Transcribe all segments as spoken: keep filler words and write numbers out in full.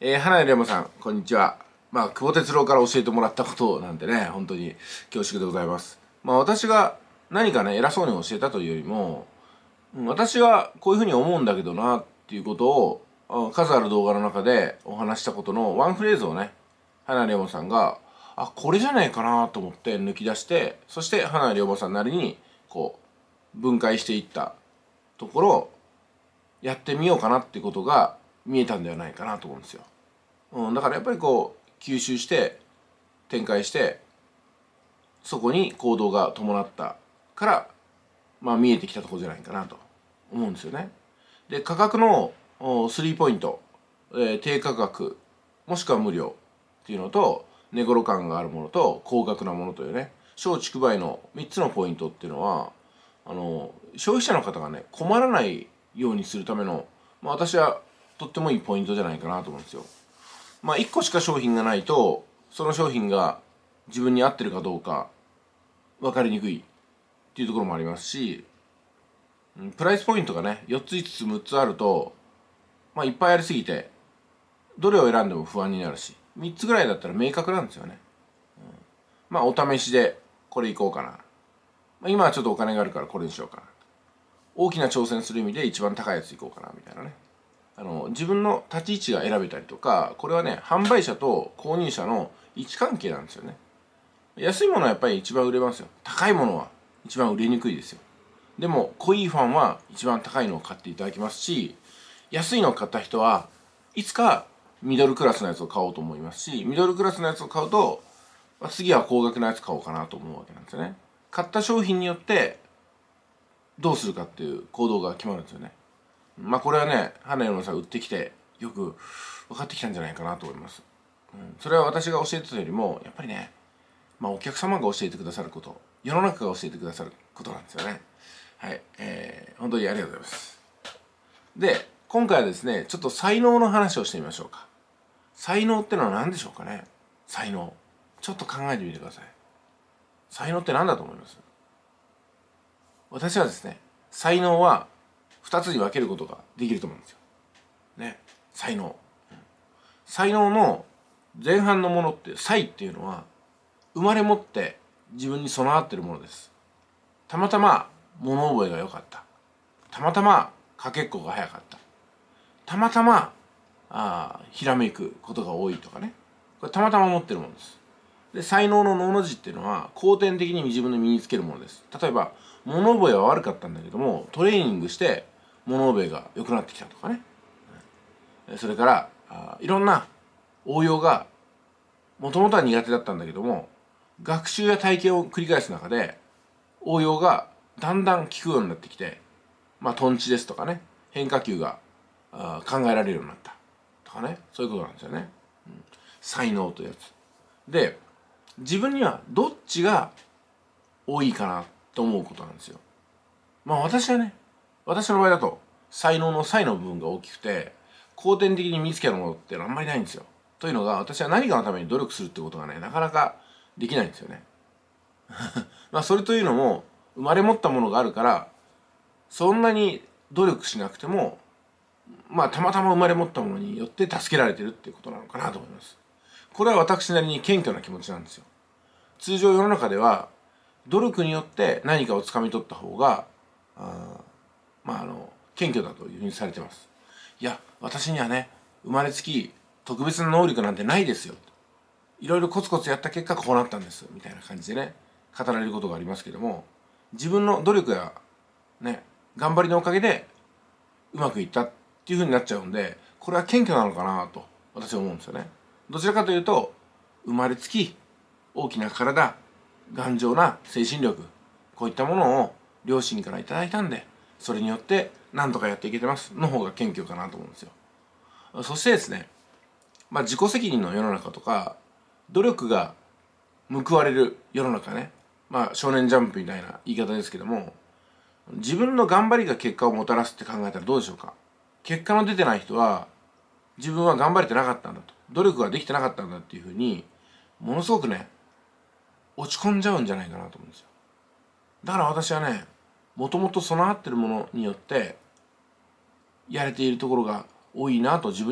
えー、花井龍馬さん、こんにちは。まあ、久保哲郎から教えてもらったことなんでね、本当に恐縮でございます。まあ、私が何かね、偉そうに教えたというよりも、うん私はこういうふうに思うんだけどな、っていうことを、あ数ある動画の中でお話したことのワンフレーズをね、花井龍馬さんが、あ、これじゃねえかなと思って抜き出して、そして花井龍馬さんなりに、こう、分解していったところ、やってみようかなっていうことが見えたんではないかなと思うんですよ。うん、だからやっぱりこう吸収して展開してそこに行動が伴ったから、まあ、見えてきたところじゃないかなと思うんですよね。で価格のスリーポイント、えー低価格もしくは無料っていうのと値頃感があるものと高額なものというね小畜梅のみっつのポイントっていうのはあの消費者の方がね困らないようにするための、まあ、私はとってもいいポイントじゃないかなと思うんですよ。まあいっこしか商品がないとその商品が自分に合ってるかどうか分かりにくいっていうところもありますし、うんプライスポイントがねよっついつつむっつあると、まあ、いっぱいありすぎてどれを選んでも不安になるしみっつぐらいだったら明確なんですよね。まあお試しでこれいこうかな、まあ、今はちょっとお金があるからこれにしようかな、大きな挑戦する意味で一番高いやついこうかなみたいなね、あの自分の立ち位置が選べたりとか、これはね販売者と購入者の位置関係なんですよね。安いものはやっぱり一番売れますよ。高いものは一番売れにくいですよ。でも濃いファンは一番高いのを買っていただきますし、安いのを買った人はいつかミドルクラスのやつを買おうと思いますし、ミドルクラスのやつを買うと次は高額なやつ買おうかなと思うわけなんですよね。買った商品によってどうするかっていう行動が決まるんですよね。まあこれはね花山さん売ってきてよく分かってきたんじゃないかなと思います。うん、それは私が教えてたよりもやっぱりね、まあ、お客様が教えてくださること、世の中が教えてくださることなんですよね。はい、えー、本当にありがとうございます。で今回はですねちょっと才能の話をしてみましょうか。才能ってのは何でしょうかね。才能ちょっと考えてみてください。才能って何だと思います？私はですね才能はふたつに分けることができると思うんですよ。ね、才能。才能の前半のものって才っていうのは生まれ持って自分に備わっているものです。たまたま物覚えが良かった。たまたまかけっこが早かった。たまたまあひらめくことが多いとかね。これたまたま持ってるものです。で才能ののの字っていうのは後天的に自分で身につけるものです。例えば物覚えは悪かったんだけどもトレーニングして物覚えが良くなってきたとかね。それからあいろんな応用がもともとは苦手だったんだけども学習や体験を繰り返す中で応用がだんだん効くようになってきて、まあトンチですとかね変化球があ考えられるようになったとかね、そういうことなんですよね。うん、才能というやつで自分にはどっちが多いかなと思うことなんですよ。まあ私はね私の場合だと才能の才の部分が大きくて後天的に身につけるものっていうのはあんまりないんですよ。というのが私は何かのために努力するってことがねなかなかできないんですよね。まあそれというのも生まれ持ったものがあるからそんなに努力しなくてもまあたまたま生まれ持ったものによって助けられてるっていうことなのかなと思います。これは私なりに謙虚な気持ちなんですよ。通常世の中では努力によって何かをつかみ取った方があまああの謙虚だというふうにされてます。いや私にはね生まれつき特別な能力なんてないですよ、いろいろコツコツやった結果こうなったんですみたいな感じでね語られることがありますけども、自分の努力やね頑張りのおかげでうまくいったっていうふうになっちゃうんで、これは謙虚なのかなと私は思うんですよね。どちらかというと生まれつき大きな体、頑丈な精神力、こういったものを両親からいただいたんでそれによって何とかやっていけてますの方が謙虚かなと思うんですよ。そしてですね、まあ自己責任の世の中とか努力が報われる世の中ね、まあ少年ジャンプみたいな言い方ですけども、自分の頑張りが結果をもたらすって考えたらどうでしょうか。結果の出てない人は自分は頑張れてなかったんだと、努力ができてなかったんだっていうふうにものすごくね落ち込んじゃうんじゃないかなと思うんですよ。だから私はねもともと備わってるものによってやれているところが多いなと自分には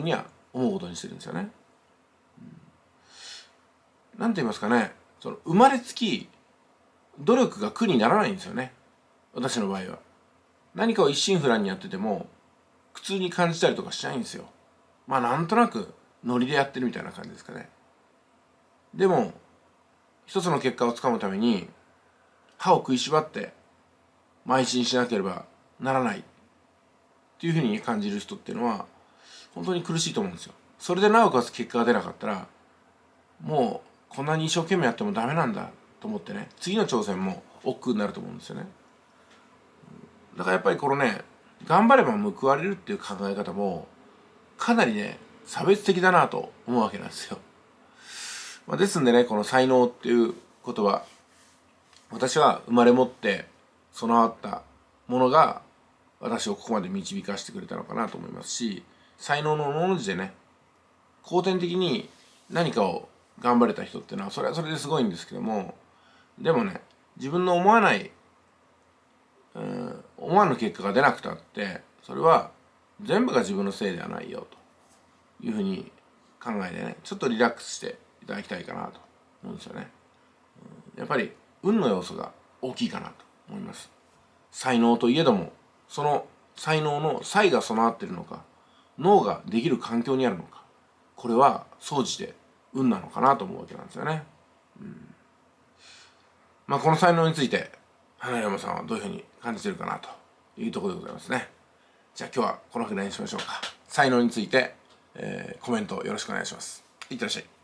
思うことにしてるんですよね。なんて言いますかね、その生まれつき努力が苦にならないんですよね、私の場合は。何かを一心不乱にやってても苦痛に感じたりとかしないんですよ。まあなんとなくノリでやってるみたいな感じですかね。でも一つの結果をつかむために歯を食いしばって邁進しなければならないっていうふうに感じる人っていうのは本当に苦しいと思うんですよ。それでなおかつ結果が出なかったら、もうこんなに一生懸命やってもダメなんだと思ってね、次の挑戦も億劫になると思うんですよね。だからやっぱりこのね、頑張れば報われるっていう考え方もかなりね差別的だなと思うわけなんですよ。まあ、ですんでね、この才能っていう言葉、私は生まれ持って備わったものが私をここまで導かしてくれたのかなと思いますし、才能の大の字でね、後天的に何かを頑張れた人っていうのはそれはそれですごいんですけども、でもね、自分の思わない、うん、思わぬ結果が出なくたって、それは全部が自分のせいではないよというふうに考えてね、ちょっとリラックスしていただきたいかなと思うんですよね。やっぱり運の要素が大きいかなと思います。才能といえども、その才能の才が備わっているのか、脳ができる環境にあるのか、これは総じて運なのかなと思うわけなんですよね。うん、まあこの才能について花山さんはどういうふうに感じているかなというところでございますね。じゃあ今日はこのぐらいにしましょうか。才能について、えー、コメントよろしくお願いします。いってらっしゃい。